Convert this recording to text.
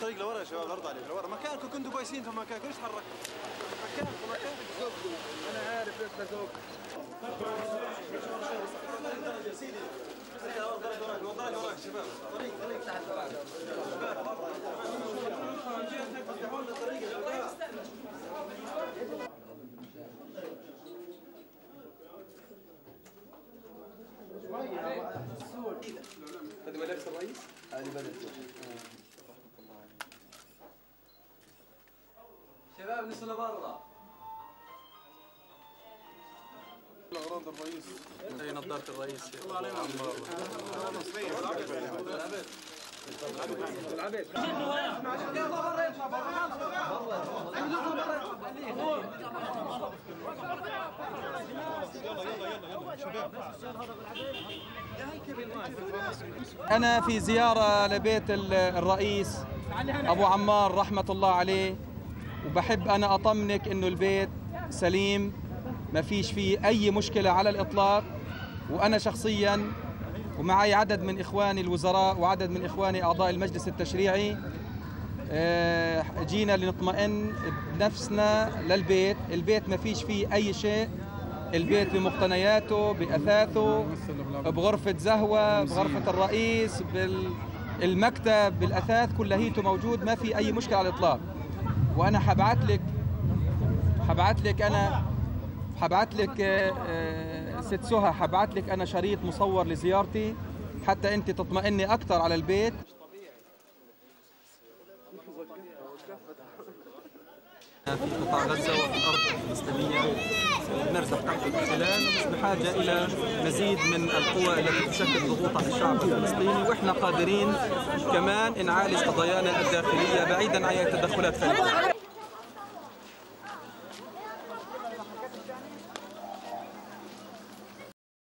الطريق لورا يا شباب، الارض عليك لورا، مكانكم كنتوا كويسين في مكانكم، ليش تحركتوا؟ مكانكم انا عارف ليش بزوق. يا سيدي وراك شباب، طريق تحت شباب، افتحوا لنا الطريق يا جماعه. هذه مدرسة الرئيس؟ هذه مدرسة شباب لسه لبرا. أغراض الرئيس. هي نظارة الرئيس يا أبو عمار. العبيد. أنا في زيارة لبيت الرئيس أبو عمار رحمة الله عليه، وبحب أنا أطمنك إنه البيت سليم، ما فيش فيه أي مشكلة على الإطلاق. وأنا شخصياً ومعي عدد من إخواني الوزراء وعدد من إخواني أعضاء المجلس التشريعي جينا لنطمئن بنفسنا للبيت. البيت ما فيش فيه أي شيء، البيت بمقتنياته بأثاثه بغرفة زهوة بغرفة الرئيس بالمكتب بالأثاث كلهيته موجود، ما في أي مشكلة على الإطلاق. وأنا حبعت لك ست سهى، حبعت لك أنا شريط مصور لزيارتي حتى أنت تطمئني أكثر على البيت. في قطاع غزة وفي الأرض الفلسطينية نرزح تحت الاحتلال، بحاجة إلى مزيد من القوى التي تشكل ضغوط على الشعب الفلسطيني، وإحنا قادرين كمان نعالج قضايانا الداخلية بعيدا عن أي تدخلات خارجية.